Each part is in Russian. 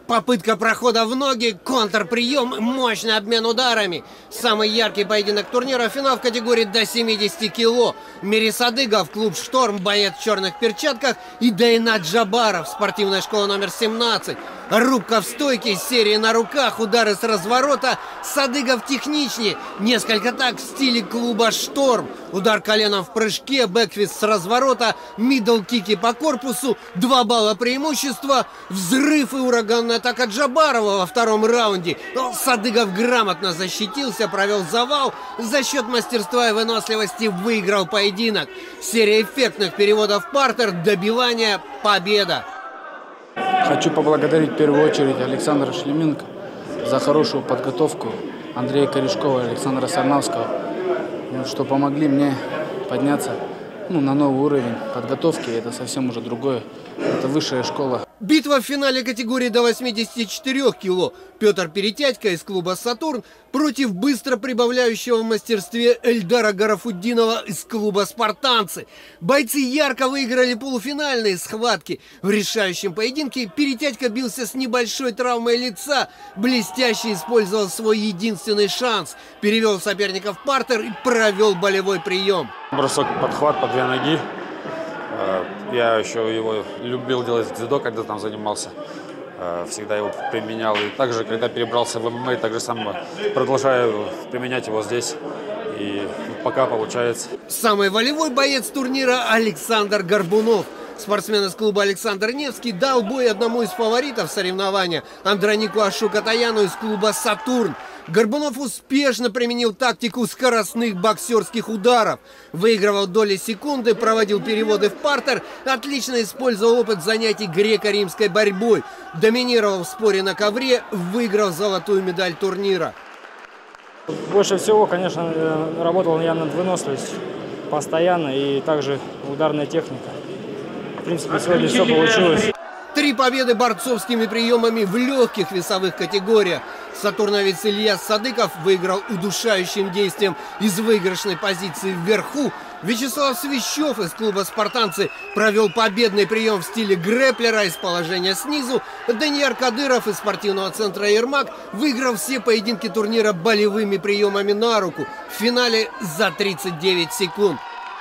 Попытка прохода в ноги, контрприем, мощный обмен ударами. Самый яркий поединок турнира, финал в категории до 70 кило. Мирис Адыгов, клуб «Шторм», боец в черных перчатках, и Дайнат Джабаров, спортивная школа номер 17. Рубка в стойке, серии на руках, удары с разворота. Садыгов техничнее, несколько так в стиле клуба «Шторм». Удар коленом в прыжке, бэкфист с разворота, мидл-кики по корпусу, 2 балла преимущества, взрыв и ураганная атака Джабарова во втором раунде. Но Садыгов грамотно защитился, провел завал, за счет мастерства и выносливости выиграл поединок. Серия эффектных переводов в партер, добивания, победа. Хочу поблагодарить в первую очередь Александра Шлеменко за хорошую подготовку, Андрея Корешкова и Александра Сарнавского, что помогли мне подняться на новый уровень подготовки. Это совсем уже другое, это высшая школа. Битва в финале категории до 84 кило. Петр Перетятько из клуба «Сатурн» против быстро прибавляющего в мастерстве Эльдара Гарафуддинова из клуба «Спартанцы». Бойцы ярко выиграли полуфинальные схватки. В решающем поединке Перетятько бился с небольшой травмой лица. Блестяще использовал свой единственный шанс. Перевел соперника в партер и провел болевой прием. Бросок, подхват по 2 ноги. Я еще его любил делать в дзюдо, когда там занимался. Всегда его применял. И также, когда перебрался в ММА, так же самое продолжаю применять его здесь. И пока получается. Самый волевой боец турнира Александр Горбунов. Спортсмен из клуба «Александр Невский» дал бой одному из фаворитов соревнования Андронику Ашукатаяну из клуба «Сатурн». Горбунов успешно применил тактику скоростных боксерских ударов. Выигрывал доли секунды, проводил переводы в партер, отлично использовал опыт занятий греко-римской борьбой. Доминировал в споре на ковре, выиграл золотую медаль турнира. Больше всего, конечно, работал я над выносливостью постоянно и также ударная техника. В принципе, сегодня все получилось. 3 победы борцовскими приемами в легких весовых категориях. Сатурновец Ильяс Садыков выиграл удушающим действием из выигрышной позиции вверху. Вячеслав Свящев из клуба «Спартанцы» провел победный прием в стиле грэплера из положения снизу. Данияр Кадыров из спортивного центра «Ермак» выиграл все поединки турнира болевыми приемами на руку. В финале за 39 секунд.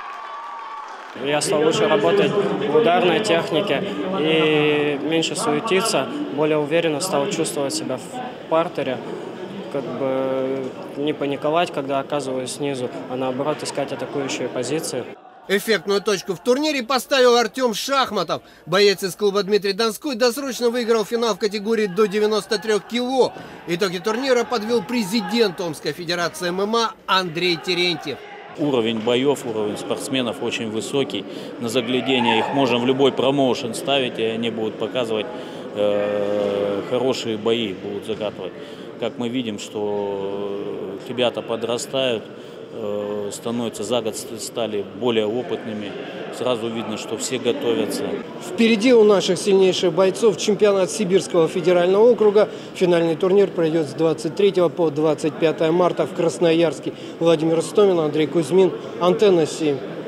Я стал лучше работать в ударной технике и меньше суетиться, более уверенно стал чувствовать себя в партере, как бы не паниковать, когда оказываюсь снизу, а наоборот искать атакующие позиции. Эффектную точку в турнире поставил Артем Шахматов. Боец из клуба Дмитрий Донской досрочно выиграл финал в категории до 93 кило. Итоги турнира подвел президент Омской федерации ММА Андрей Терентьев. Уровень боев, уровень спортсменов очень высокий. На заглядение их можно в любой промоушен ставить, и они будут показывать хорошие бои, будут закатывать. Как мы видим, что ребята подрастают, становятся за год, стали более опытными. Сразу видно, что все готовятся. Впереди у наших сильнейших бойцов чемпионат Сибирского федерального округа. Финальный турнир пройдет с 23 по 25 марта в Красноярске. Владимир Истомин, Андрей Кузьмин, Антенна 7.